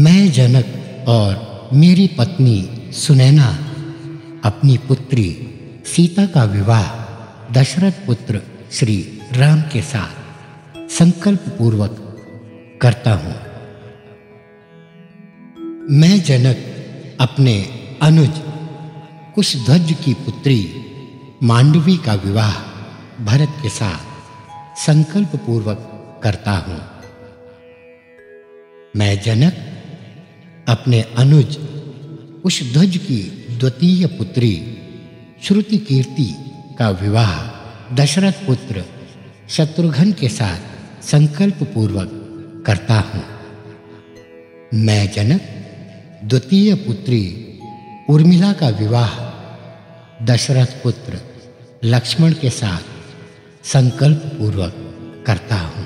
मैं जनक और मेरी पत्नी सुनैना अपनी पुत्री सीता का विवाह दशरथ पुत्र श्री राम के साथ संकल्प पूर्वक करता हूँ। मैं जनक अपने अनुज कुशध्वज की पुत्री मांडवी का विवाह भरत के साथ संकल्प पूर्वक करता हूँ। मैं जनक अपने अनुज कुशध्वज की द्वितीय पुत्री श्रुति कीर्ति का विवाह दशरथ पुत्र शत्रुघ्न के साथ संकल्प पूर्वक करता हूँ। मैं जनक द्वितीय पुत्री उर्मिला का विवाह दशरथ पुत्र लक्ष्मण के साथ संकल्प पूर्वक करता हूँ।